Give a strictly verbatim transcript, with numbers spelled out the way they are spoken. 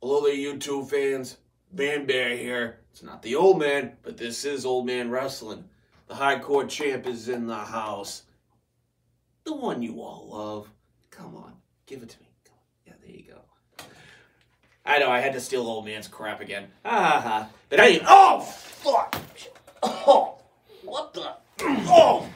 Hello there, YouTube fans. Man Bear here. It's not the old man, but this is Old Man Wrestling. The hardcore champ is in the house. The one you all love. Come on, give it to me. Come on. Yeah, there you go. I know, I had to steal old man's crap again. Ha ha. But I ain't. Oh, fuck. Oh, what the? Oh.